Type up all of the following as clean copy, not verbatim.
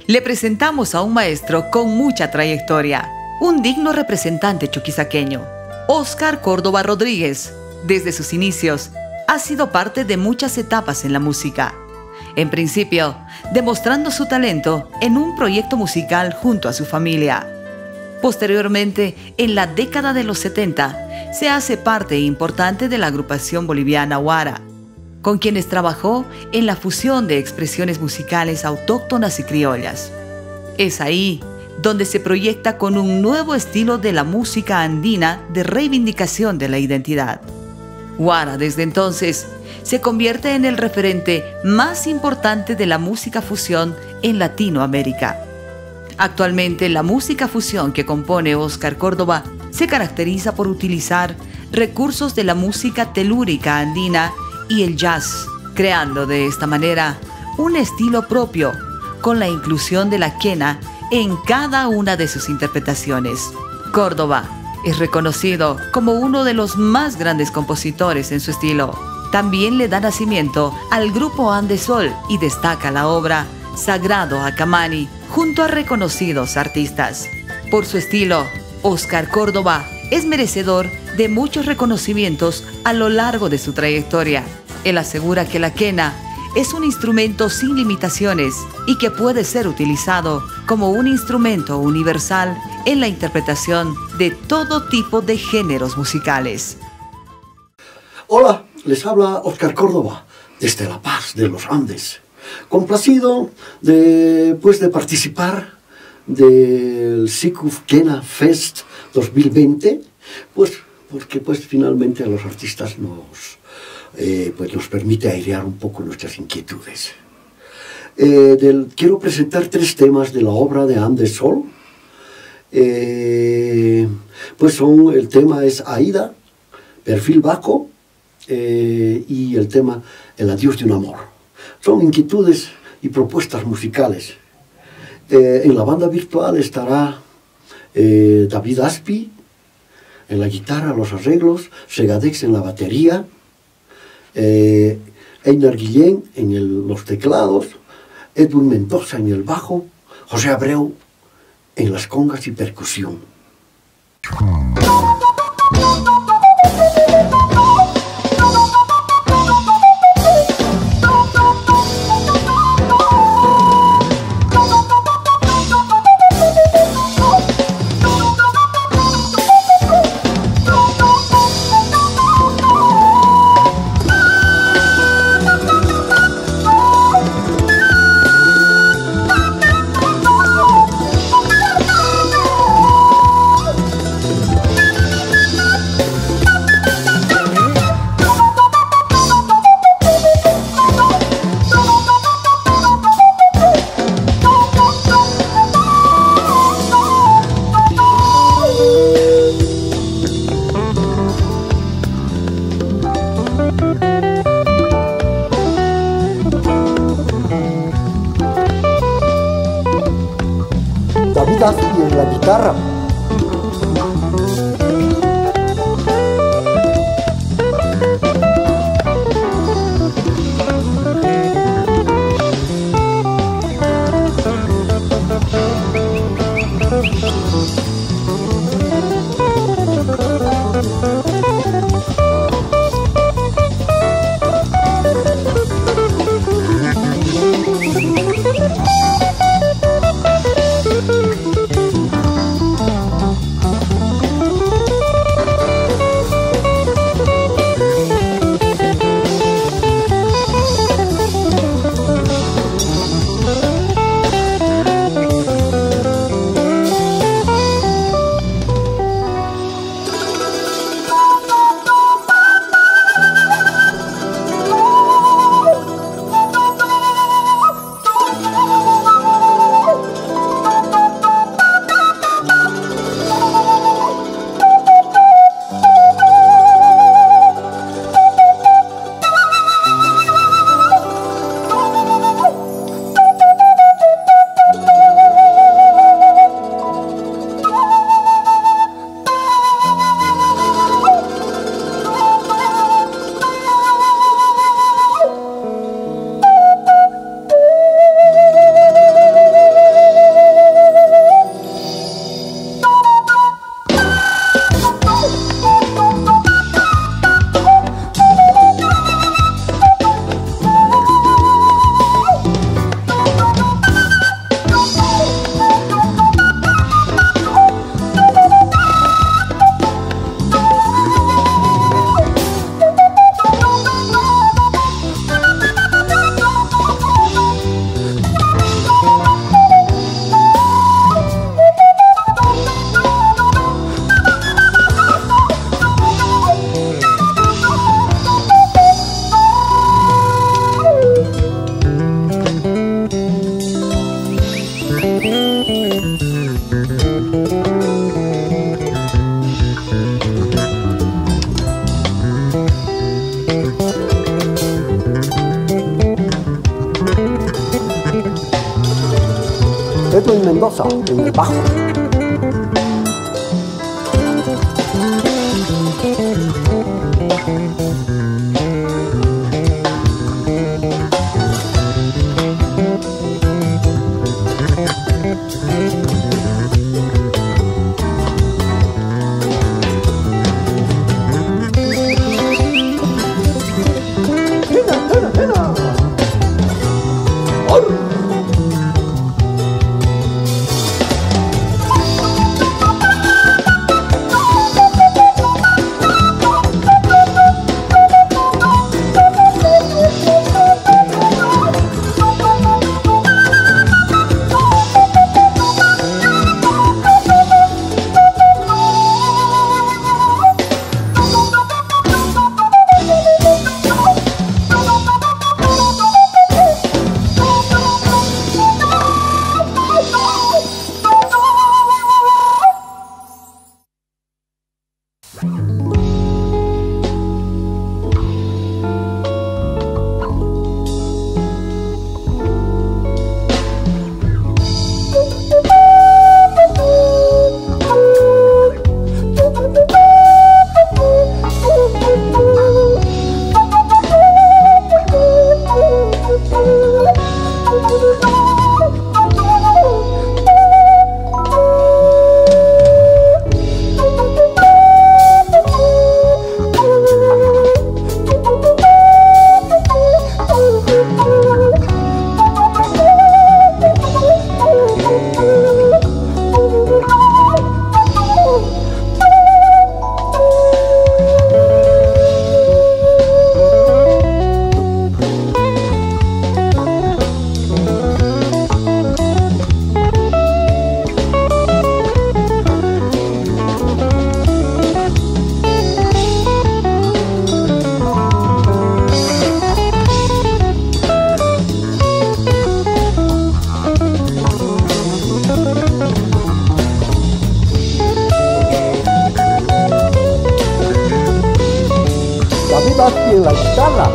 le presentamos a un maestro con mucha trayectoria, un digno representante chuquisaqueño, Óscar Córdoba Rodríguez. Desde sus inicios, ha sido parte de muchas etapas en la música. En principio, demostrando su talento en un proyecto musical junto a su familia. Posteriormente, en la década de los 70, se hace parte importante de la agrupación boliviana Guara, con quienes trabajó en la fusión de expresiones musicales autóctonas y criollas. Es ahí donde se proyecta con un nuevo estilo de la música andina de reivindicación de la identidad. Guara, desde entonces, se convierte en el referente más importante de la música fusión en Latinoamérica. Actualmente, la música fusión que compone Óscar Córdoba se caracteriza por utilizar recursos de la música telúrica andina y el jazz, creando de esta manera un estilo propio, con la inclusión de la quena en cada una de sus interpretaciones. Córdoba es reconocido como uno de los más grandes compositores en su estilo. También le da nacimiento al grupo Andesol y destaca la obra Sagrado Acamani junto a reconocidos artistas. Por su estilo, Óscar Córdoba es merecedor de muchos reconocimientos a lo largo de su trayectoria. Él asegura que la quena es un instrumento sin limitaciones y que puede ser utilizado como un instrumento universal en la interpretación de todo tipo de géneros musicales. Hola, les habla Óscar Córdoba desde La Paz de los Andes. Complacido de participar del SICUF Quena Fest 2020, porque finalmente a los artistas nos permite airear un poco nuestras inquietudes. Quiero presentar 3 temas de la obra de Andesol. El tema es Aida, Perfil Bajo, y el tema El adiós de un amor. Son inquietudes y propuestas musicales. En la banda virtual estará David Aspi en la guitarra, los arreglos, Segadex en la batería, Einar Guillén en los teclados, Edwin Mendoza en el bajo, José Abreu en las congas y percusión. ejemplo, en Mendoza, en el Bajo. en la guitarra.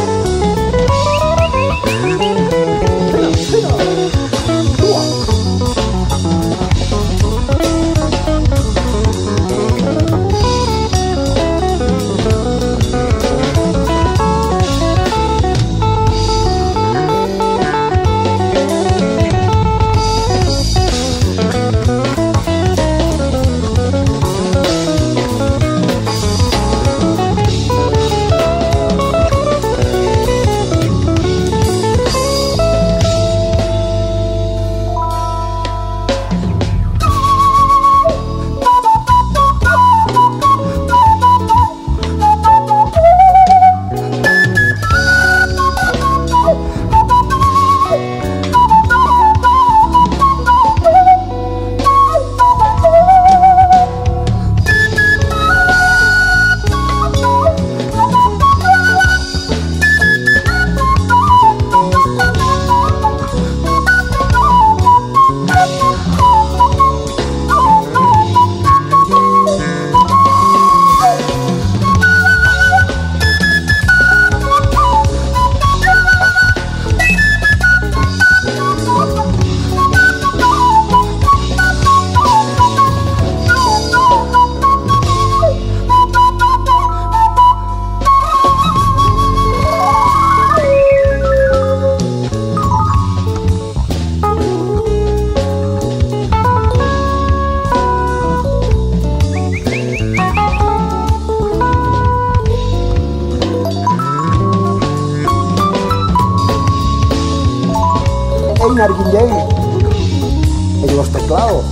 Einar Guillén en los teclados.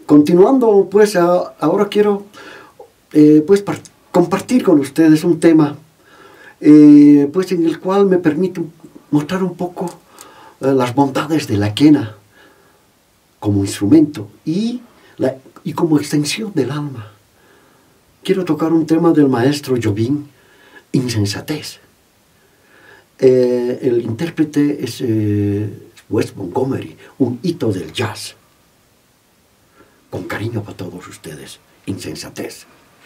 Continuando, pues ahora quiero pues compartir con ustedes un tema pues en el cual me permite mostrar un poco las bondades de la quena como instrumento y como extensión del alma. Quiero tocar un tema del maestro Jobim, Insensatez. El intérprete es Wes Montgomery, un hito del jazz. Con cariño para todos ustedes, Insensatez.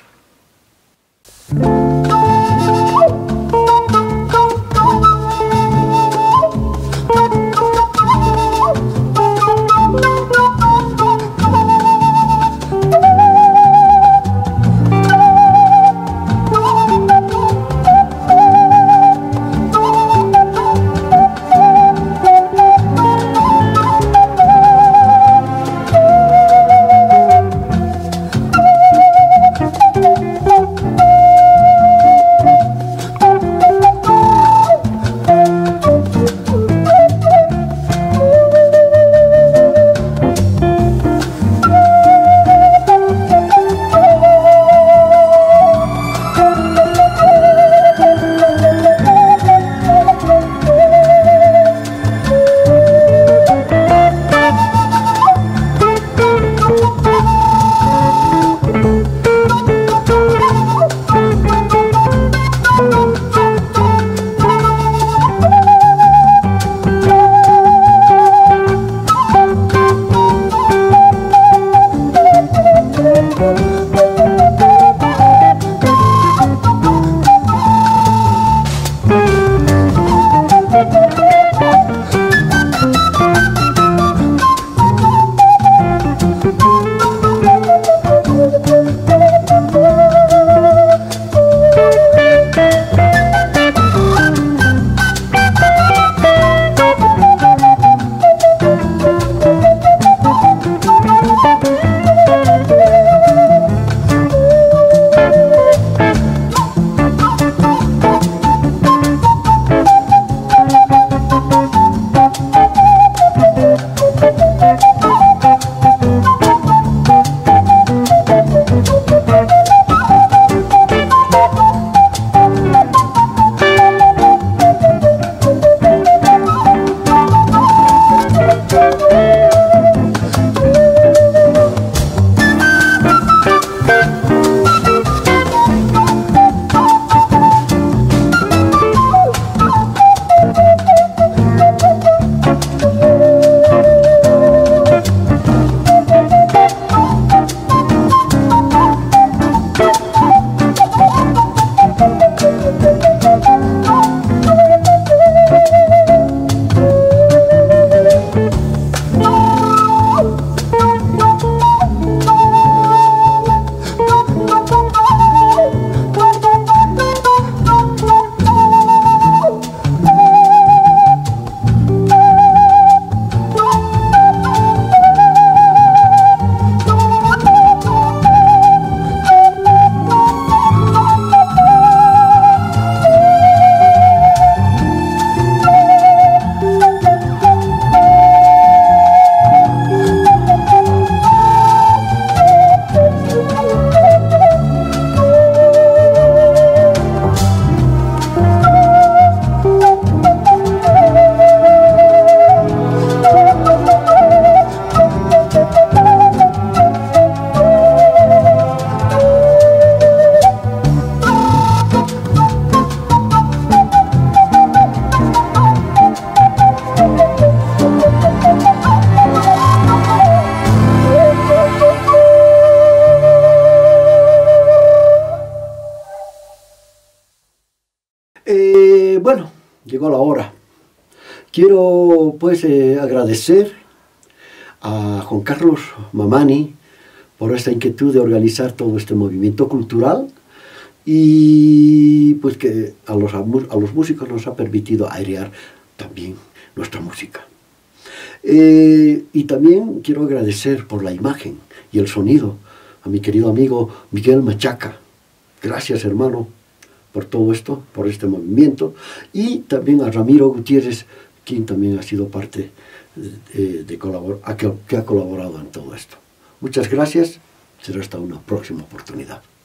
Bueno, llegó la hora. Quiero pues agradecer a Juan Carlos Mamani por esta inquietud de organizar todo este movimiento cultural y pues que a los músicos nos ha permitido airear también nuestra música. Y también quiero agradecer por la imagen y el sonido a mi querido amigo Miguel Machaca. Gracias, hermano, por todo esto, por este movimiento. Y también a Ramiro Gutiérrez, quien también ha sido parte que ha colaborado en todo esto. Muchas gracias. Será hasta una próxima oportunidad.